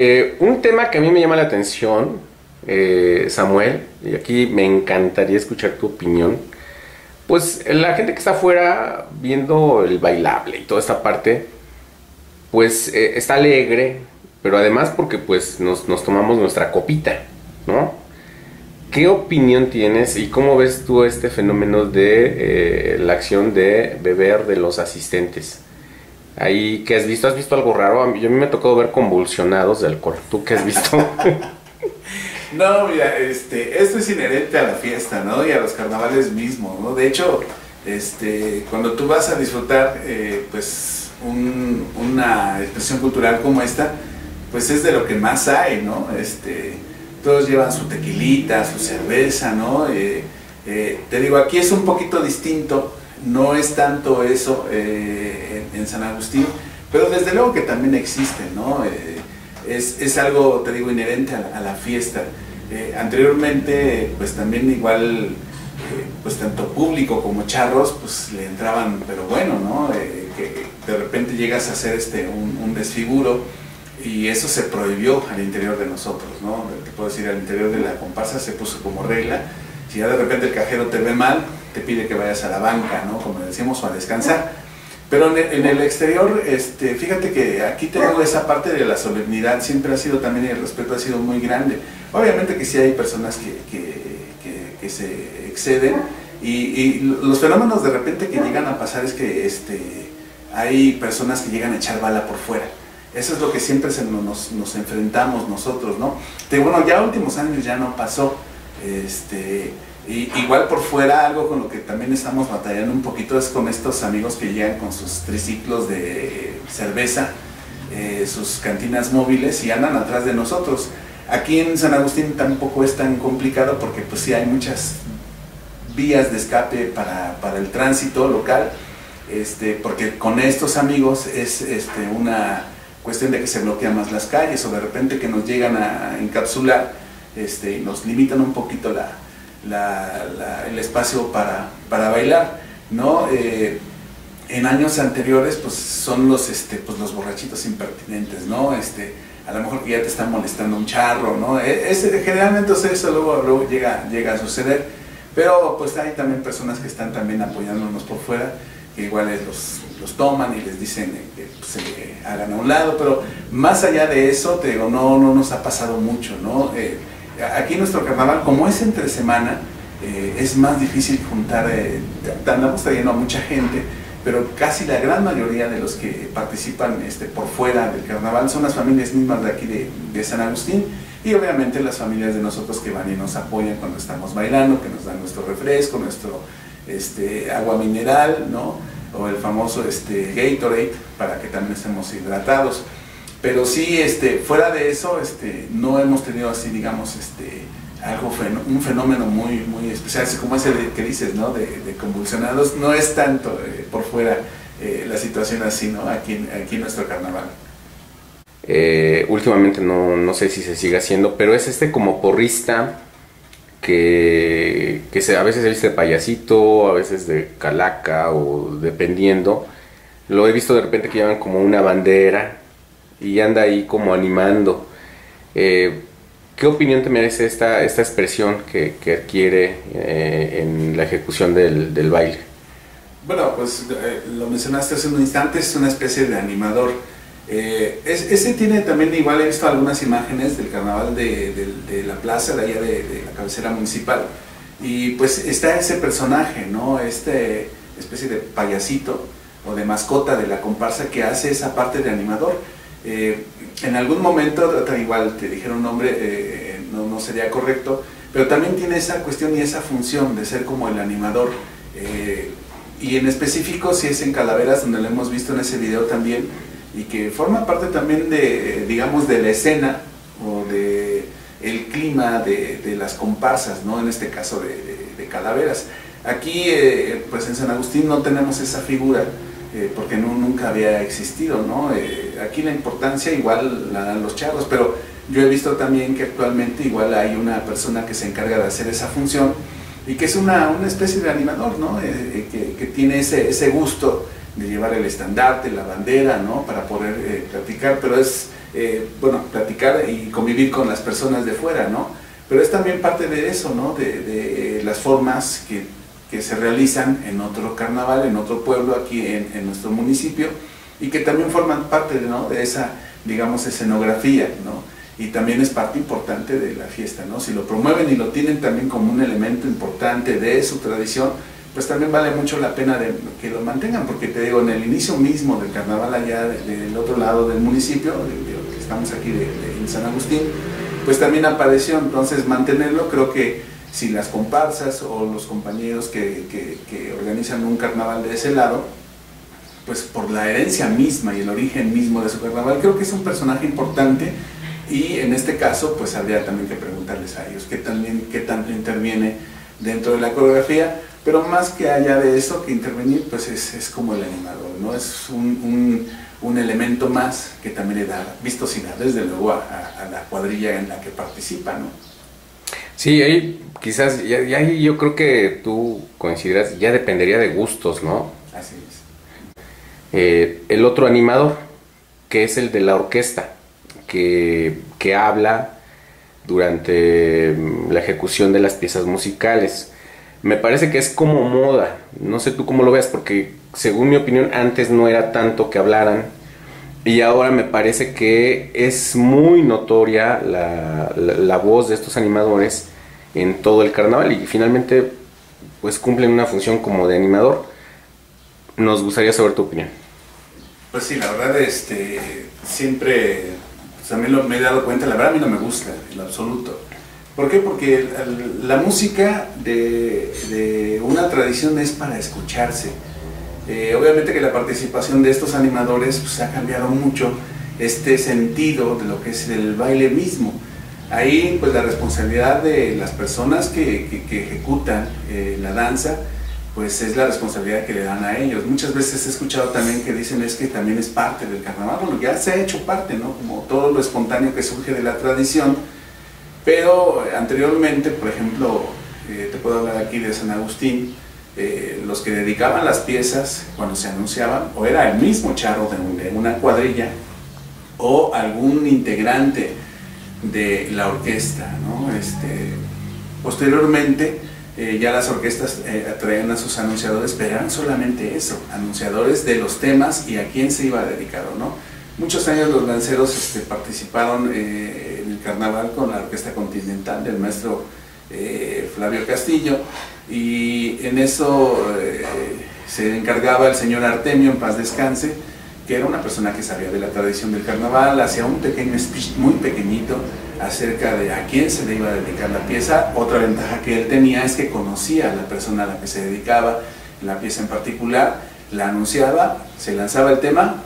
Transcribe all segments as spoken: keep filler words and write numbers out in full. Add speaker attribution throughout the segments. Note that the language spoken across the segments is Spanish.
Speaker 1: Eh, un tema que a mí me llama la atención, eh, Samuel, y aquí me encantaría escuchar tu opinión, pues la gente que está afuera viendo el bailable y toda esta parte, pues eh, está alegre, pero además porque pues nos, nos tomamos nuestra copita, ¿no? ¿Qué opinión tienes y cómo ves tú este fenómeno de eh, la acción de beber de los asistentes? Ahí, ¿qué has visto? ¿Has visto algo raro? A mí, yo a mí me ha tocado ver convulsionados de alcohol. ¿Tú qué has visto?
Speaker 2: No, mira, este, esto es inherente a la fiesta, ¿no? Y a los carnavales mismos, ¿no? De hecho, este, cuando tú vas a disfrutar, eh, pues, un- una expresión cultural como esta, pues es de lo que más hay, ¿no? Este, todos llevan su tequilita, su cerveza, ¿no? Eh, eh, te digo, aquí es un poquito distinto, no es tanto eso eh, en, en San Agustín, pero desde luego que también existe, ¿no? Eh, es, es algo, te digo, inherente a la, a la fiesta. Eh, anteriormente, pues también igual, eh, pues tanto público como charros, pues le entraban, pero bueno, ¿no? Eh, que de repente llegas a hacer este, un, un desfiguro y eso se prohibió al interior de nosotros, ¿no? Te puedo decir, al interior de la comparsa se puso como regla. Si ya de repente el cajero te ve mal, te pide que vayas a la banca, ¿no? Como decimos, o a descansar. Pero en el, en el exterior, este, fíjate que aquí tengo esa parte de la solemnidad, siempre ha sido también, el respeto ha sido muy grande. Obviamente que sí hay personas que, que, que, que se exceden y, y los fenómenos de repente que llegan a pasar es que este, hay personas que llegan a echar bala por fuera. Eso es lo que siempre se nos, nos enfrentamos nosotros, ¿no? De, bueno, ya últimos años ya no pasó. Este, y, igual por fuera, algo con lo que también estamos batallando un poquito es con estos amigos que llegan con sus triciclos de cerveza, eh, sus cantinas móviles y andan atrás de nosotros. Aquí en San Agustín tampoco es tan complicado porque pues sí hay muchas vías de escape para, para el tránsito local, este, porque con estos amigos es este, una cuestión de que se bloquean más las calles o de repente que nos llegan a encapsular este, y nos limitan un poquito la, la, la, el espacio para, para bailar, ¿no? Eh, en años anteriores pues son los, este, pues, los borrachitos impertinentes, ¿no? Este, a lo mejor que ya te están molestando un charro, ¿no? Es, generalmente eso luego, luego llega, llega a suceder, pero pues hay también personas que están también apoyándonos por fuera, que igual los, los toman y les dicen que pues, se hagan a un lado, pero más allá de eso, te digo, no, no nos ha pasado mucho, ¿no? Eh, aquí nuestro carnaval, como es entre semana, eh, es más difícil juntar, eh, andamos trayendo a mucha gente, pero casi la gran mayoría de los que participan este, por fuera del carnaval son las familias mismas de aquí de, de San Agustín y obviamente las familias de nosotros que van y nos apoyan cuando estamos bailando, que nos dan nuestro refresco, nuestro este, agua mineral, ¿no? O el famoso este, Gatorade para que también estemos hidratados. Pero sí, este, fuera de eso, este, no hemos tenido así, digamos, este, algo, un fenómeno muy, muy especial, así como ese de, que dices, ¿no? De, de convulsionados, no es tanto eh, por fuera eh, la situación así, ¿no? Aquí, aquí en nuestro carnaval.
Speaker 1: Eh, últimamente no, no sé si se sigue haciendo, pero es este como porrista que, que se, a veces se viste de payasito, a veces de calaca o dependiendo. Lo he visto de repente que llevan como una bandera y anda ahí como animando. Eh, ¿Qué opinión te merece esta, esta expresión que, que adquiere eh, en la ejecución del, del baile?
Speaker 2: Bueno, pues eh, lo mencionaste hace un instante, es una especie de animador. Eh, es, ese tiene también, igual he visto algunas imágenes del carnaval de, de, de la plaza, de allá de, de la cabecera municipal. Y pues está ese personaje, ¿no? Este especie de payasito o de mascota de la comparsa que hace esa parte de animador. Eh, en algún momento, igual te dijeron un nombre, eh, no, no sería correcto, pero también tiene esa cuestión y esa función de ser como el animador. Eh, y en específico, si es en Calaveras, donde lo hemos visto en ese video también, y que forma parte también de, digamos, de la escena o de el clima de, de las comparsas, ¿no? En este caso de, de, de Calaveras. Aquí, eh, pues en San Agustín no tenemos esa figura, Eh, porque no, nunca había existido, ¿no? Eh, aquí la importancia igual la dan los charros, pero yo he visto también que actualmente igual hay una persona que se encarga de hacer esa función y que es una, una especie de animador, ¿no? Eh, que, que tiene ese, ese gusto de llevar el estandarte, la bandera, ¿no? Para poder eh, practicar, pero es, eh, bueno, platicar y convivir con las personas de fuera, ¿no? Pero es también parte de eso, ¿no? De, de las formas que, que se realizan en otro carnaval, en otro pueblo aquí en, en nuestro municipio, y que también forman parte, ¿no? De esa, digamos, escenografía, ¿no? Y también es parte importante de la fiesta, ¿no? Si lo promueven y lo tienen también como un elemento importante de su tradición, pues también vale mucho la pena de que lo mantengan, porque te digo, en el inicio mismo del carnaval allá de, de, del otro lado del municipio, de, de, estamos aquí de, de, en San Agustín, pues también apareció. Entonces mantenerlo, creo que si las comparsas o los compañeros que, que, que organizan un carnaval de ese lado, pues por la herencia misma y el origen mismo de su carnaval, creo que es un personaje importante. Y en este caso, pues habría también que preguntarles a ellos qué, también, qué tanto interviene dentro de la coreografía, pero más que allá de eso, que intervenir, pues es, es como el animador, ¿no? Es un, un, un elemento más que también le da vistosidad, desde luego, a, a, a la cuadrilla en la que participa, ¿no?
Speaker 1: Sí, ahí quizás, ya, ya yo creo que tú coincidirás, ya dependería de gustos, ¿no?
Speaker 2: Así es.
Speaker 1: Eh, el otro animador, que es el de la orquesta, Que, que habla durante la ejecución de las piezas musicales. Me parece que es como moda, no sé tú cómo lo veas, porque según mi opinión antes no era tanto que hablaran, y ahora me parece que es muy notoria la, la, la voz de estos animadores en todo el carnaval, y finalmente pues cumplen una función como de animador. Nos gustaría saber tu opinión.
Speaker 2: Pues sí, la verdad, este, siempre también lo, me he dado cuenta, la verdad a mí no me gusta en lo absoluto. ¿Por qué? Porque el, la música de, de una tradición es para escucharse. Eh, obviamente que la participación de estos animadores pues, ha cambiado mucho este sentido de lo que es el baile mismo. Ahí pues la responsabilidad de las personas que, que, que ejecutan eh, la danza, pues es la responsabilidad que le dan a ellos. Muchas veces he escuchado también que dicen es que también es parte del carnaval. Bueno, ya se ha hecho parte, ¿no? Como todo lo espontáneo que surge de la tradición, pero anteriormente, por ejemplo, eh, te puedo hablar aquí de San Agustín, eh, los que dedicaban las piezas cuando se anunciaban, o era el mismo charro de, un, de una cuadrilla, o algún integrante de la orquesta, ¿no? Este, posteriormente, Eh, ya las orquestas eh, atraían a sus anunciadores, pero eran solamente eso, anunciadores de los temas y a quién se iba dedicado, ¿no? Muchos años los lanceros este, participaron eh, en el carnaval con la Orquesta Continental del maestro eh, Flavio Castillo, y en eso eh, se encargaba el señor Artemio, en paz descanse, que era una persona que sabía de la tradición del carnaval, hacía un pequeño speech muy pequeñito acerca de a quién se le iba a dedicar la pieza. Otra ventaja que él tenía es que conocía a la persona a la que se dedicaba la pieza en particular, la anunciaba, se lanzaba el tema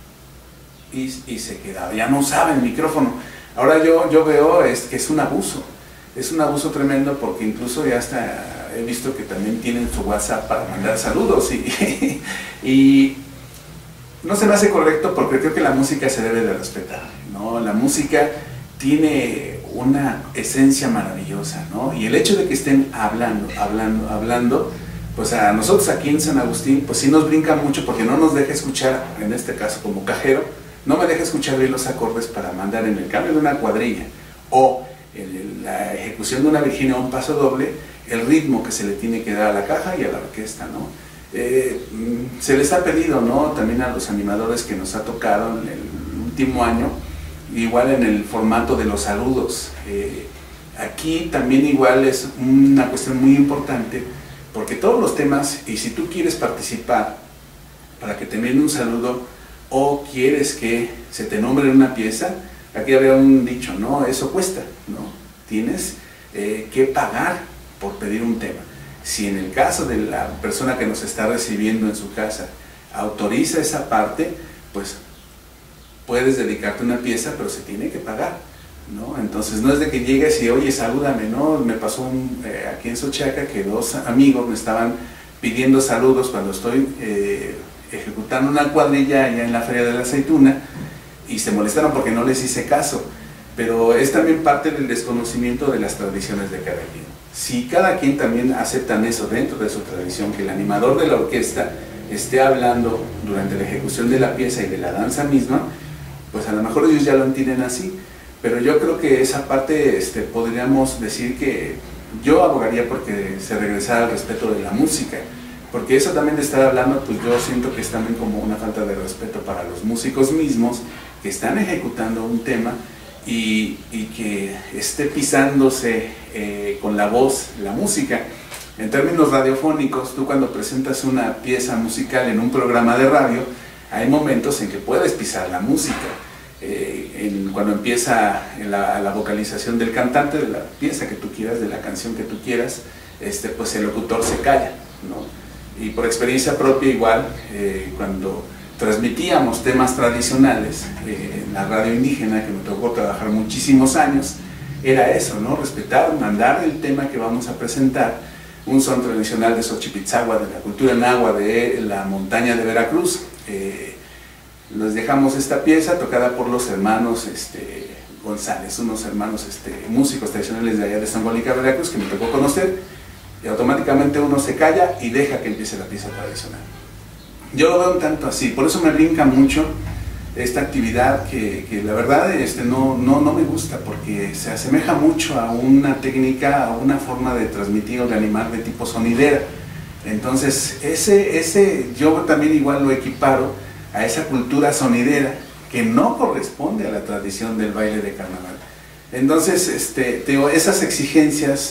Speaker 2: y, y se quedaba, ya no usaba el micrófono. Ahora yo, yo veo es que es un abuso, es un abuso tremendo, porque incluso ya hasta he visto que también tienen su WhatsApp para mandar saludos y, y no se me hace correcto, porque creo que la música se debe de respetar, ¿no? La música tiene una esencia maravillosa, ¿no? Y el hecho de que estén hablando, hablando, hablando, pues a nosotros aquí en San Agustín, pues sí nos brinca mucho, porque no nos deja escuchar, en este caso como cajero, no me deja escuchar bien los acordes para mandar en el cambio de una cuadrilla, o en la ejecución de una Virginia o un paso doble, el ritmo que se le tiene que dar a la caja y a la orquesta, ¿no? Eh, se les ha pedido, ¿no? También a los animadores que nos ha tocado en el último año, igual en el formato de los saludos. Eh, aquí también igual es una cuestión muy importante, porque todos los temas, y si tú quieres participar para que te den un saludo, o quieres que se te nombre en una pieza, aquí había un dicho, ¿no? Eso cuesta, ¿no? Tienes eh, que pagar por pedir un tema. Si en el caso de la persona que nos está recibiendo en su casa autoriza esa parte, pues puedes dedicarte una pieza, pero se tiene que pagar, ¿no? Entonces no es de que llegues y, oye, salúdame, ¿no? Me pasó un, eh, aquí en Xochiaca que dos amigos me estaban pidiendo saludos cuando estoy eh, ejecutando una cuadrilla allá en la Feria de la Aceituna, y se molestaron porque no les hice caso. Pero es también parte del desconocimiento de las tradiciones de cada quien. Si cada quien también aceptan eso dentro de su tradición, que el animador de la orquesta esté hablando durante la ejecución de la pieza y de la danza misma, pues a lo mejor ellos ya lo entienden así, pero yo creo que esa parte este, podríamos decir que yo abogaría porque se regresara al respeto de la música, porque eso también de estar hablando, pues yo siento que es también como una falta de respeto para los músicos mismos que están ejecutando un tema y, y que esté pisándose eh, con la voz la música. En términos radiofónicos, tú cuando presentas una pieza musical en un programa de radio, hay momentos en que puedes pisar la música. Eh, en, cuando empieza la, la vocalización del cantante, de la pieza que tú quieras, de la canción que tú quieras, este, pues el locutor se calla, ¿no? Y por experiencia propia igual, eh, cuando transmitíamos temas tradicionales eh, en la radio indígena, que me tocó trabajar muchísimos años, era eso, ¿no? Respetar, mandar el tema que vamos a presentar, un son tradicional de Xochipitzagua, de la cultura náhuatl de la montaña de Veracruz. Eh, les dejamos esta pieza tocada por los hermanos este, González, unos hermanos este, músicos tradicionales de allá de Zongolica, Veracruz, que me tocó conocer, y automáticamente uno se calla y deja que empiece la pieza tradicional. Yo lo veo un tanto así, por eso me brinca mucho esta actividad que, que la verdad este, no, no, no me gusta, porque se asemeja mucho a una técnica, a una forma de transmitir o de animar de tipo sonidera. Entonces ese, ese yo también igual lo equiparo a esa cultura sonidera que no corresponde a la tradición del baile de carnaval. Entonces este, te, esas exigencias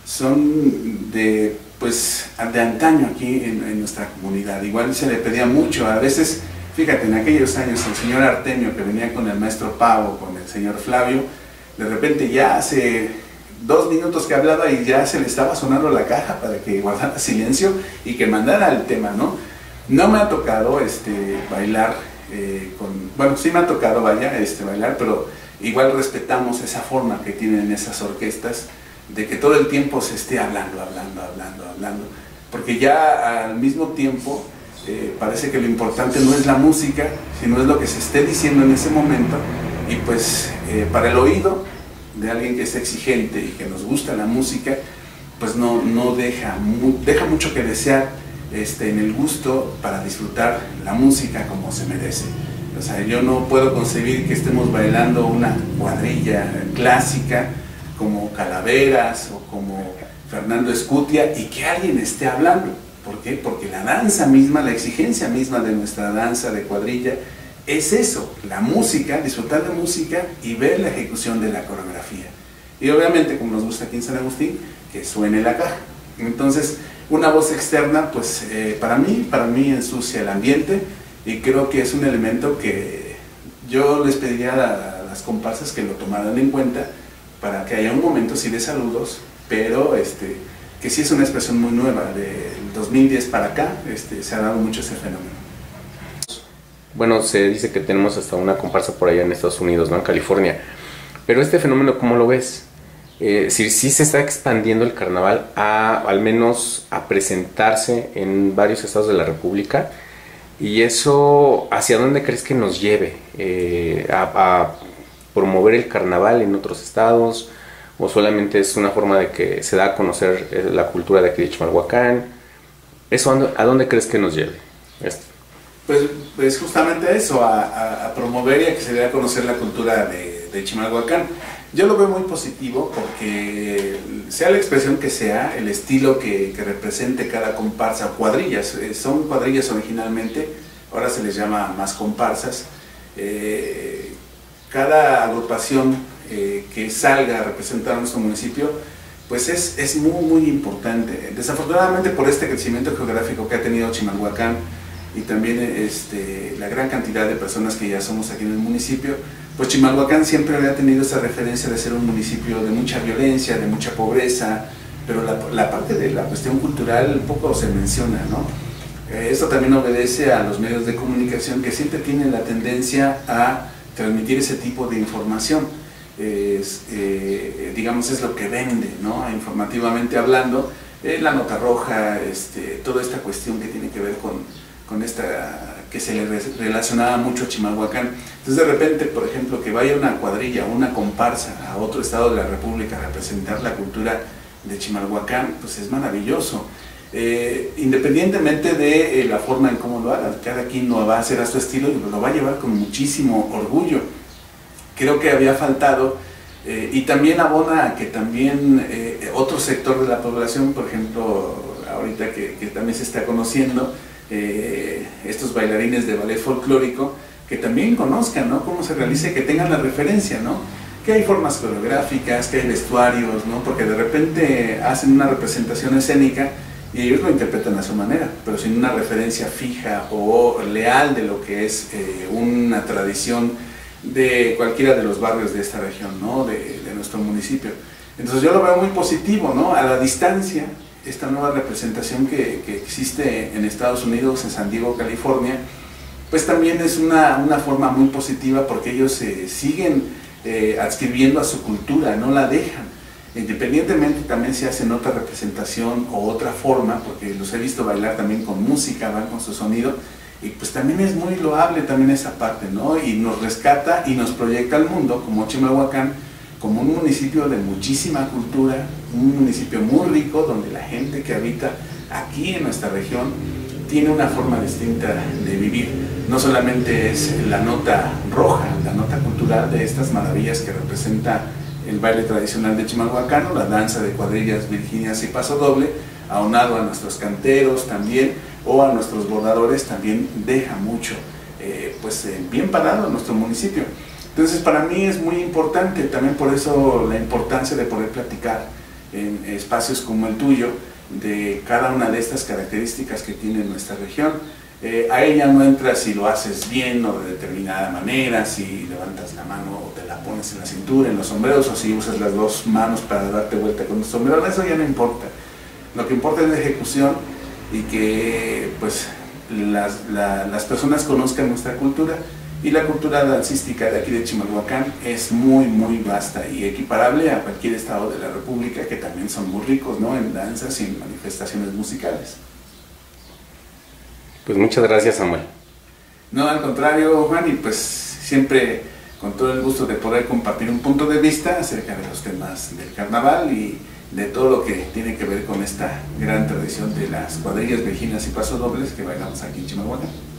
Speaker 2: son de, pues, de antaño aquí en, en nuestra comunidad. Igual se le pedía mucho, a veces. Fíjate, en aquellos años el señor Artemio, que venía con el maestro Pavo, con el señor Flavio, de repente ya hace dos minutos que hablaba y ya se le estaba sonando la caja para que guardara silencio y que mandara el tema, ¿no? No me ha tocado este, bailar eh, con... Bueno, sí me ha tocado, vaya, este, bailar, pero igual respetamos esa forma que tienen esas orquestas de que todo el tiempo se esté hablando, hablando, hablando, hablando, porque ya al mismo tiempo... Eh, parece que lo importante no es la música, sino es lo que se esté diciendo en ese momento, y pues eh, para el oído de alguien que es exigente y que nos gusta la música, pues no, no deja, mu deja mucho que desear este, en el gusto para disfrutar la música como se merece. O sea, yo no puedo concebir que estemos bailando una cuadrilla clásica como Calaveras o como Fernando Escutia y que alguien esté hablando. ¿Por qué? Porque la danza misma, la exigencia misma de nuestra danza de cuadrilla es eso, la música, disfrutar de música y ver la ejecución de la coreografía. Y obviamente, como nos gusta aquí en San Agustín, que suene la caja. Entonces, una voz externa, pues eh, para mí, para mí ensucia el ambiente y creo que es un elemento que yo les pediría a, a las comparsas que lo tomaran en cuenta para que haya un momento sí de saludos, pero este... que sí es una expresión muy nueva, del dos mil diez para acá este, se ha dado mucho ese fenómeno.
Speaker 1: Bueno, se dice que tenemos hasta una comparsa por allá en Estados Unidos, ¿no? En California. Pero este fenómeno, ¿cómo lo ves? Eh, si sí se está expandiendo el carnaval a, al menos a presentarse en varios estados de la República, y eso, ¿hacia dónde crees que nos lleve? Eh, a, a promover el carnaval en otros estados, o solamente es una forma de que se da a conocer la cultura de aquí de Chimalhuacán. ¿Eso a dónde crees que nos lleve? Esto.
Speaker 2: Pues, pues justamente eso, a, a, a promover y a que se dé a conocer la cultura de, de Chimalhuacán. Yo lo veo muy positivo porque, sea la expresión que sea, el estilo que, que represente cada comparsa, cuadrillas, eh, son cuadrillas originalmente, ahora se les llama más comparsas, eh, cada agrupación Eh, que salga a representar a nuestro municipio, pues es, es muy muy importante. Desafortunadamente, por este crecimiento geográfico que ha tenido Chimalhuacán y también este, la gran cantidad de personas que ya somos aquí en el municipio, pues Chimalhuacán siempre había tenido esa referencia de ser un municipio de mucha violencia, de mucha pobreza, pero la, la parte de la cuestión cultural poco se menciona, ¿no? Eh, esto también obedece a los medios de comunicación que siempre tienen la tendencia a transmitir ese tipo de información. Es, eh, digamos, es lo que vende, ¿no? Informativamente hablando, eh, la nota roja, este, toda esta cuestión que tiene que ver con, con esta, que se le relacionaba mucho a Chimalhuacán. Entonces de repente, por ejemplo, que vaya una cuadrilla, una comparsa a otro estado de la República a representar la cultura de Chimalhuacán, pues es maravilloso. eh, independientemente de eh, la forma en cómo lo haga, cada quien lo va a hacer a su estilo y lo va a llevar con muchísimo orgullo. Creo que había faltado, eh, y también abona a que también eh, otro sector de la población, por ejemplo, ahorita que, que también se está conociendo, eh, estos bailarines de ballet folclórico, que también conozcan, ¿no?, cómo se realiza y que tengan la referencia, ¿no?, que hay formas coreográficas, que hay vestuarios, ¿no?, porque de repente hacen una representación escénica y ellos lo interpretan a su manera, pero sin una referencia fija o leal de lo que es eh, una tradición de cualquiera de los barrios de esta región, ¿no?, de, de nuestro municipio. Entonces yo lo veo muy positivo, ¿no?, a la distancia, esta nueva representación que, que existe en Estados Unidos, en San Diego, California, pues también es una, una forma muy positiva porque ellos eh, siguen eh, adscribiendo a su cultura, no la dejan. Independientemente también si hacen otra representación o otra forma, porque los he visto bailar también con música, van con su sonido, y pues también es muy loable también esa parte, ¿no? Y nos rescata y nos proyecta al mundo como Chimalhuacán, como un municipio de muchísima cultura, un municipio muy rico donde la gente que habita aquí en nuestra región tiene una forma distinta de vivir. No solamente es la nota roja, la nota cultural de estas maravillas que representa el baile tradicional de Chimalhuacán, la danza de cuadrillas, virginias y paso doble, aunado a nuestros canteros también, o a nuestros bordadores, también deja mucho, eh, pues eh, bien parado en nuestro municipio. Entonces para mí es muy importante, también por eso la importancia de poder platicar en espacios como el tuyo, de cada una de estas características que tiene nuestra región. Eh, a ella no entras si lo haces bien o de determinada manera, si levantas la mano o te la pones en la cintura, en los sombreros, o si usas las dos manos para darte vuelta con el sombrero, eso ya no importa. Lo que importa es la ejecución y que pues las, la, las personas conozcan nuestra cultura, y la cultura dancística de aquí de Chimalhuacán es muy muy vasta y equiparable a cualquier estado de la república, que también son muy ricos, ¿no?, en danzas y en manifestaciones musicales.
Speaker 1: Pues muchas gracias, Samuel.
Speaker 2: No, al contrario, Juan, y pues siempre con todo el gusto de poder compartir un punto de vista acerca de los temas del carnaval y de todo lo que tiene que ver con esta gran tradición de las cuadrillas, virginias y pasodobles que bailamos aquí en Chimalhuacán.